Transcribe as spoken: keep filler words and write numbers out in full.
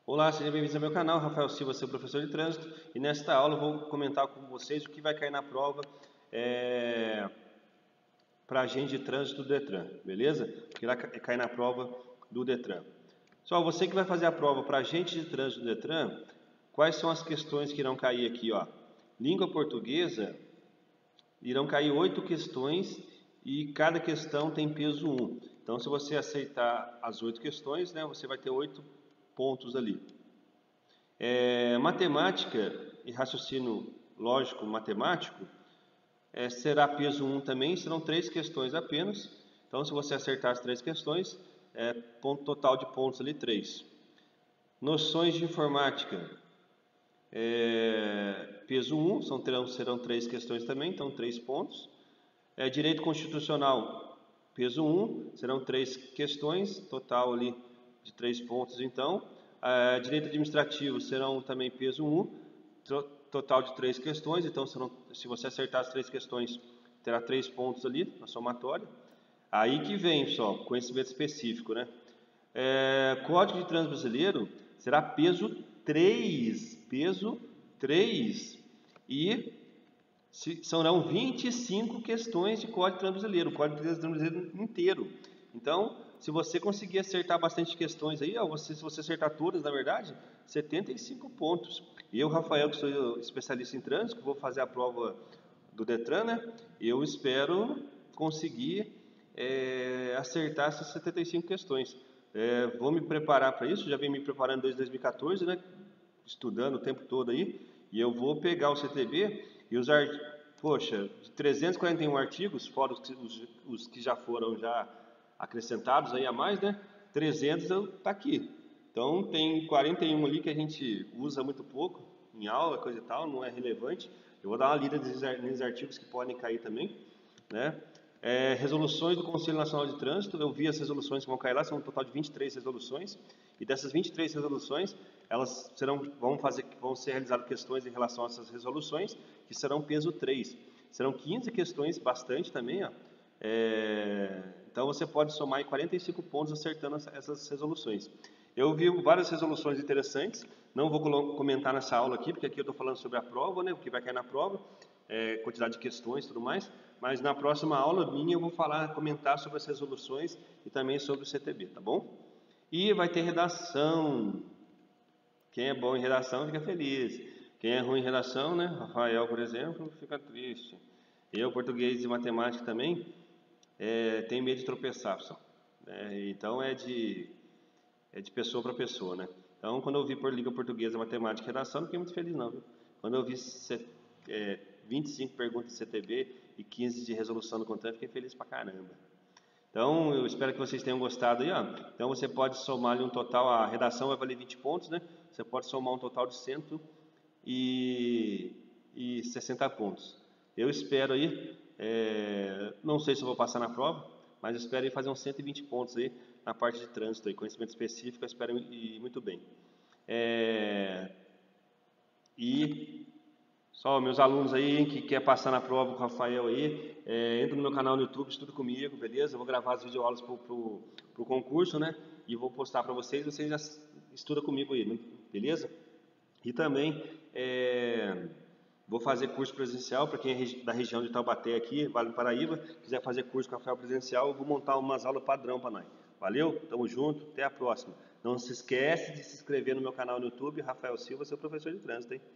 Olá, sejam bem-vindos ao meu canal, Rafael Silva, seu professor de trânsito, e nesta aula eu vou comentar com vocês o que vai cair na prova é, para agente de trânsito do Detran, beleza? O que vai cair na prova do Detran. Só você que vai fazer a prova para agente de trânsito do Detran, quais são as questões que irão cair aqui, ó? Língua portuguesa, irão cair oito questões e cada questão tem peso um. Então, se você aceitar as oito questões, né, você vai ter oito pontos ali. É, matemática e raciocínio lógico matemático é, será peso um também, serão três questões apenas. Então, se você acertar as três questões, é, ponto total de pontos ali três. Noções de informática, é, peso um, são, terão, serão três questões também, então três pontos. É, direito constitucional, peso um, serão três questões, total ali de três pontos então. É, direito administrativo serão também peso um, total de três questões, então serão, se você acertar as três questões, terá três pontos ali na somatória. Aí que vem só, conhecimento específico, né? É, Código de Trânsito Brasileiro será peso três, peso três, e serão vinte e cinco questões de Código de Trânsito Brasileiro, o Código de Trânsito Brasileiro inteiro. Então, se você conseguir acertar bastante questões aí, ó, você, se você acertar todas, na verdade, setenta e cinco pontos. E eu, Rafael, que sou especialista em trânsito, que vou fazer a prova do Detran, né? Eu espero conseguir é, acertar essas setenta e cinco questões. É, vou me preparar para isso, já venho me preparando desde dois mil e quatorze, né? Estudando o tempo todo aí, e eu vou pegar o C T B e os artigos, poxa, de trezentos e quarenta e um artigos, fora os, os, os que já foram já acrescentados aí a mais, né? trezentos está aqui. Então tem quarenta e um ali que a gente usa muito pouco em aula, coisa e tal, não é relevante. Eu vou dar uma lida nesses artigos que podem cair também, né? É, resoluções do Conselho Nacional de Trânsito, eu vi as resoluções que vão cair lá, são um total de vinte e três resoluções, e dessas vinte e três resoluções, elas serão, vão, fazer, vão ser realizadas questões em relação a essas resoluções, que serão peso três. Serão quinze questões, bastante também, ó. É, então você pode somar em quarenta e cinco pontos acertando essas resoluções. Eu vi várias resoluções interessantes, não vou comentar nessa aula aqui, porque aqui eu estou falando sobre a prova, né, o que vai cair na prova, é, quantidade de questões e tudo mais, mas na próxima aula minha eu vou falar, comentar sobre as resoluções e também sobre o C T B, tá bom? E vai ter redação. Quem é bom em redação fica feliz. Quem é ruim em redação, né? Rafael, por exemplo, fica triste. Eu, português e matemática também, é, tenho medo de tropeçar, pessoal. É, então é de, é de pessoa para pessoa, né? Então, quando eu vi por Liga Portuguesa, Matemática e Redação, não fiquei muito feliz, não. Viu? Quando eu vi é, vinte e cinco perguntas de C T B e quinze de resolução do controle, fiquei feliz pra caramba. Então, eu espero que vocês tenham gostado aí, ó. Então, você pode somar ali um total, a redação vai valer vinte pontos, né? Você pode somar um total de cento e sessenta pontos. Eu espero aí, é, não sei se eu vou passar na prova, mas eu espero aí fazer uns cento e vinte pontos aí na parte de trânsito aí, conhecimento específico, eu espero ir muito bem. É, e só meus alunos aí que quer passar na prova com o Rafael aí, é, entra no meu canal no YouTube, estuda comigo, beleza? Eu vou gravar as videoaulas pro, pro, pro concurso, né? E vou postar para vocês, vocês já estudam comigo aí, né? Beleza? E também é, vou fazer curso presencial para quem é da região de Taubaté aqui, Vale do Paraíba, quiser fazer curso com Rafael presencial, eu vou montar umas aulas padrão para nós. Valeu? Tamo junto, até a próxima. Não se esquece de se inscrever no meu canal no YouTube, Rafael Silva, seu professor de trânsito, hein?